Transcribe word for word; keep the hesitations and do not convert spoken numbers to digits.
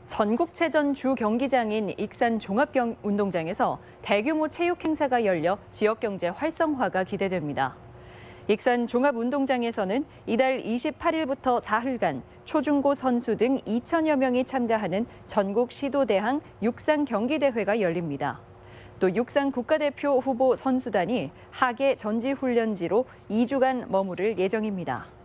전국체전 주 경기장인 익산 종합운동장에서 대규모 체육 행사가 열려 지역 경제 활성화가 기대됩니다. 익산 종합운동장에서는 이달 이십팔일부터 사흘간 초중고 선수 등 이천여 명이 참가하는 전국 시도대항 육상 경기대회가 열립니다. 또 육상 국가대표 후보 선수단이 하계 전지훈련지로 이 주간 머무를 예정입니다.